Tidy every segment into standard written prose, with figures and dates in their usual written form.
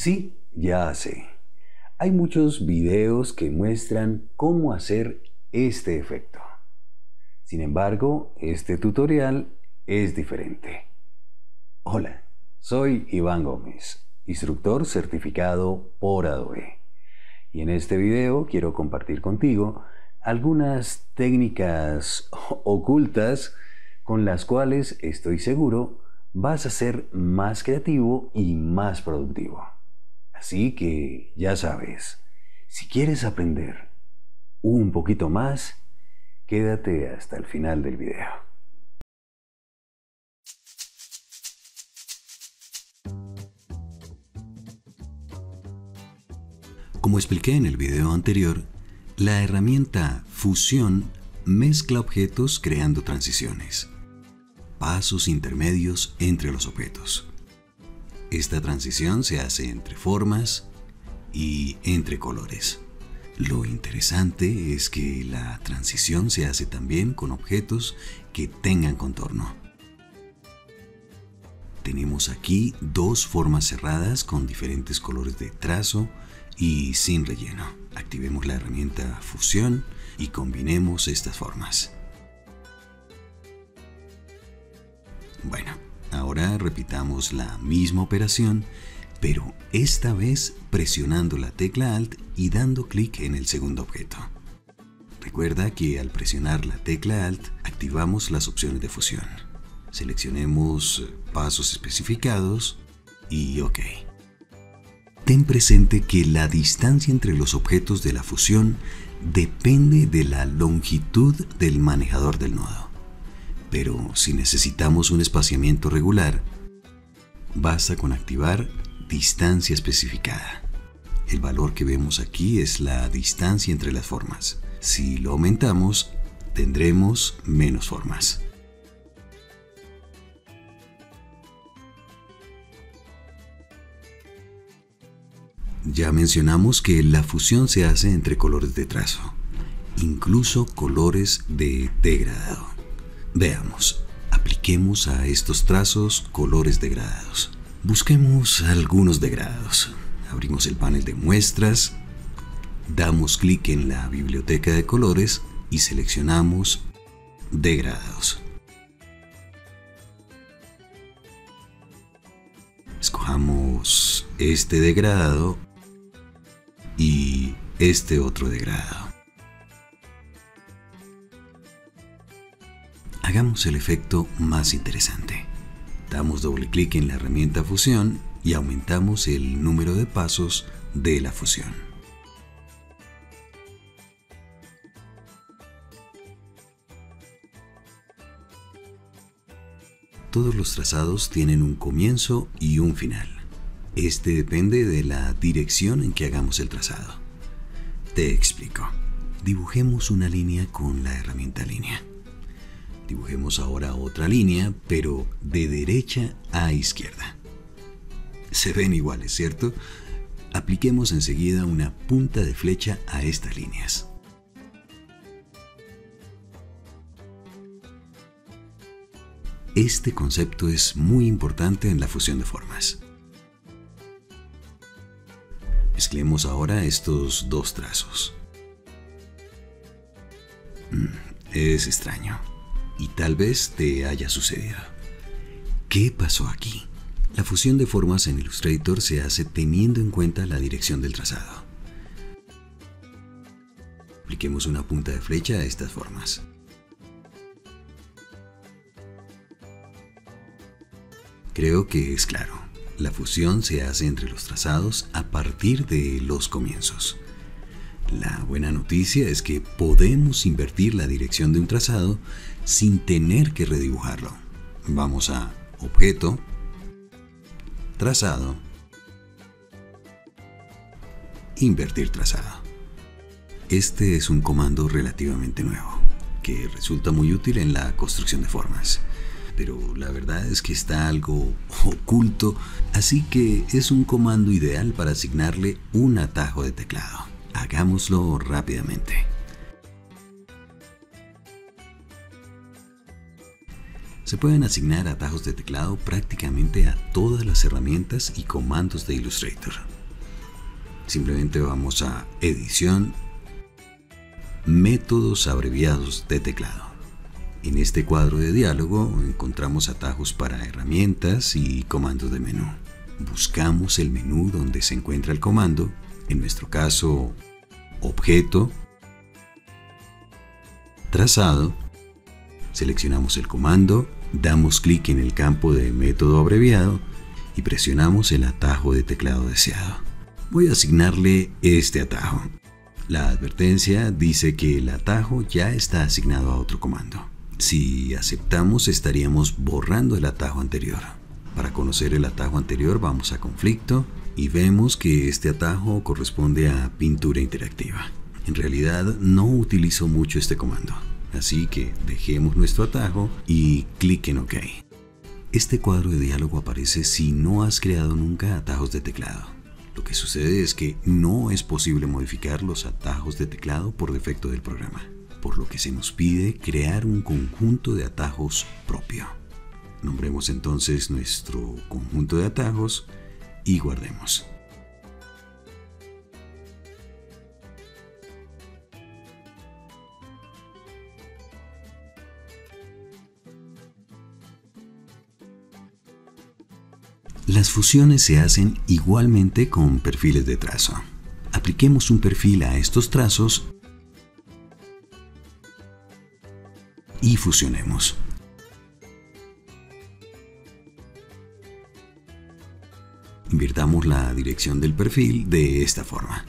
Sí, ya sé. Hay muchos videos que muestran cómo hacer este efecto. Sin embargo, este tutorial es diferente. Hola, soy Iván Gómez, instructor certificado por Adobe. Y en este video quiero compartir contigo algunas técnicas ocultas con las cuales estoy seguro vas a ser más creativo y más productivo. Así que ya sabes, si quieres aprender un poquito más, quédate hasta el final del video. Como expliqué en el video anterior, la herramienta Fusión mezcla objetos creando transiciones, pasos intermedios entre los objetos. Esta transición se hace entre formas y entre colores. Lo interesante es que la transición se hace también con objetos que tengan contorno. Tenemos aquí dos formas cerradas con diferentes colores de trazo y sin relleno. Activemos la herramienta Fusión y combinemos estas formas. Bueno, ahora repitamos la misma operación, pero esta vez presionando la tecla Alt y dando clic en el segundo objeto. Recuerda que al presionar la tecla Alt activamos las opciones de fusión. Seleccionemos pasos especificados y OK. Ten presente que la distancia entre los objetos de la fusión depende de la longitud del manejador del nodo. Pero si necesitamos un espaciamiento regular, basta con activar distancia especificada. El valor que vemos aquí es la distancia entre las formas. Si lo aumentamos, tendremos menos formas. Ya mencionamos que la fusión se hace entre colores de trazo, incluso colores de degradado. Veamos, apliquemos a estos trazos colores degradados. Busquemos algunos degradados. Abrimos el panel de muestras, damos clic en la biblioteca de colores y seleccionamos degradados. Escojamos este degradado y este otro degradado. Hagamos el efecto más interesante. Damos doble clic en la herramienta Fusión y aumentamos el número de pasos de la fusión. Todos los trazados tienen un comienzo y un final. Este depende de la dirección en que hagamos el trazado. Te explico. Dibujemos una línea con la herramienta Línea. Dibujemos ahora otra línea, pero de derecha a izquierda. Se ven iguales, ¿cierto? Apliquemos enseguida una punta de flecha a estas líneas. Este concepto es muy importante en la fusión de formas. Mezclemos ahora estos dos trazos. Es extraño. Y tal vez te haya sucedido. ¿Qué pasó aquí? La fusión de formas en Illustrator se hace teniendo en cuenta la dirección del trazado. Apliquemos una punta de flecha a estas formas. Creo que es claro. La fusión se hace entre los trazados a partir de los comienzos. La buena noticia es que podemos invertir la dirección de un trazado sin tener que redibujarlo. Vamos a Objeto, Trazado, Invertir trazado. Este es un comando relativamente nuevo, que resulta muy útil en la construcción de formas. Pero la verdad es que está algo oculto, así que es un comando ideal para asignarle un atajo de teclado. Hagámoslo rápidamente. Se pueden asignar atajos de teclado prácticamente a todas las herramientas y comandos de Illustrator. Simplemente vamos a Edición, Métodos abreviados de teclado. En este cuadro de diálogo encontramos atajos para herramientas y comandos de menú. Buscamos el menú donde se encuentra el comando, en nuestro caso, Objeto, Trazado. Seleccionamos el comando, damos clic en el campo de método abreviado y presionamos el atajo de teclado deseado. Voy a asignarle este atajo. La advertencia dice que el atajo ya está asignado a otro comando. Si aceptamos, estaríamos borrando el atajo anterior. Para conocer el atajo anterior, vamos a Conflicto y vemos que este atajo corresponde a Pintura Interactiva. En realidad, no utilizo mucho este comando. Así que dejemos nuestro atajo y clic en OK. Este cuadro de diálogo aparece si no has creado nunca atajos de teclado. Lo que sucede es que no es posible modificar los atajos de teclado por defecto del programa, por lo que se nos pide crear un conjunto de atajos propio. Nombremos entonces nuestro conjunto de atajos y guardemos. Las fusiones se hacen igualmente con perfiles de trazo. Apliquemos un perfil a estos trazos y fusionemos. Invirtamos la dirección del perfil de esta forma.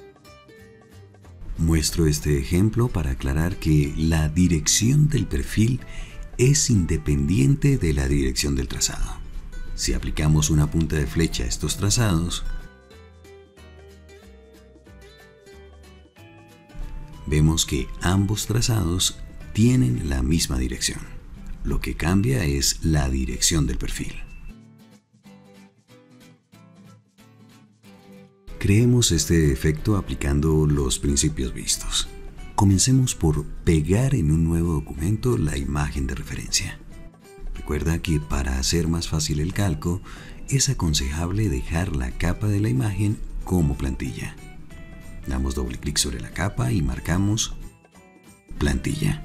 Muestro este ejemplo para aclarar que la dirección del perfil es independiente de la dirección del trazado. Si aplicamos una punta de flecha a estos trazados, vemos que ambos trazados tienen la misma dirección. Lo que cambia es la dirección del perfil. Creemos este efecto aplicando los principios vistos. Comencemos por pegar en un nuevo documento la imagen de referencia. Recuerda que para hacer más fácil el calco, es aconsejable dejar la capa de la imagen como plantilla. Damos doble clic sobre la capa y marcamos Plantilla.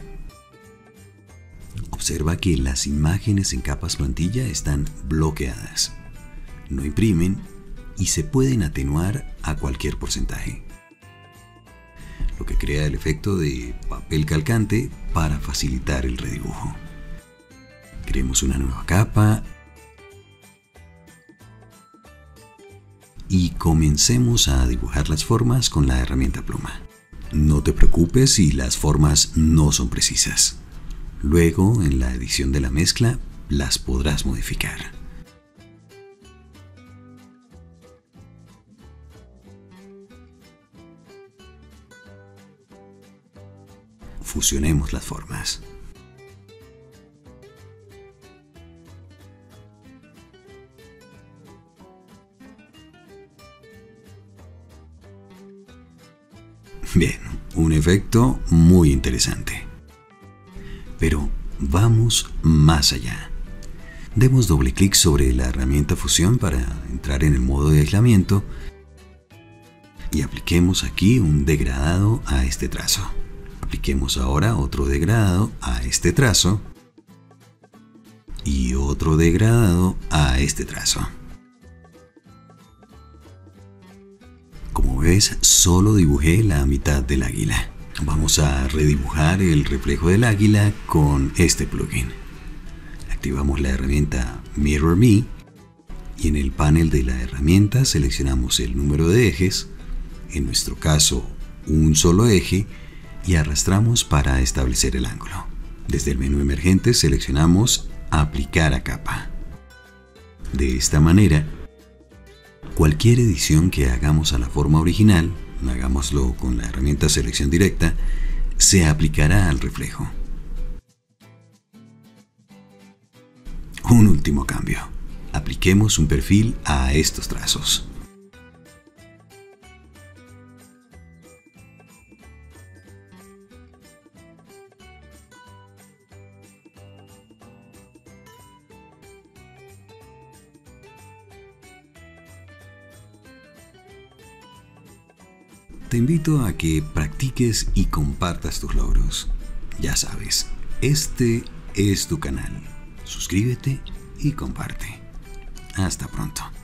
Observa que las imágenes en capas plantilla están bloqueadas. No imprimen y se pueden atenuar a cualquier porcentaje, lo que crea el efecto de papel calcante para facilitar el redibujo. Creemos una nueva capa y comencemos a dibujar las formas con la herramienta pluma. No te preocupes si las formas no son precisas. Luego, en la edición de la mezcla, las podrás modificar. Fusionemos las formas. Bien, un efecto muy interesante. Pero vamos más allá. Demos doble clic sobre la herramienta Fusión para entrar en el modo de aislamiento y apliquemos aquí un degradado a este trazo. Apliquemos ahora otro degradado a este trazo y otro degradado a este trazo. Como ves, solo dibujé la mitad del águila. Vamos a redibujar el reflejo del águila con este plugin. Activamos la herramienta Mirror Me y en el panel de la herramienta seleccionamos el número de ejes, en nuestro caso un solo eje, y arrastramos para establecer el ángulo. Desde el menú emergente seleccionamos Aplicar a capa. De esta manera, cualquier edición que hagamos a la forma original, hagámoslo con la herramienta Selección Directa, se aplicará al reflejo. Un último cambio. Apliquemos un perfil a estos trazos. te invito a que practiques y compartas tus logros. Ya sabes, este es tu canal. Suscríbete y comparte. Hasta pronto.